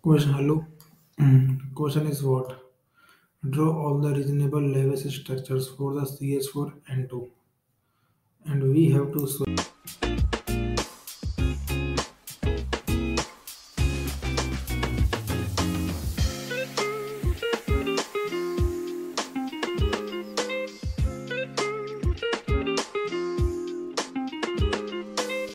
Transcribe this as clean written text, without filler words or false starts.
Question hello. Question is what? Draw all the reasonable Lewis structures for the CH4 N2 and we have to solve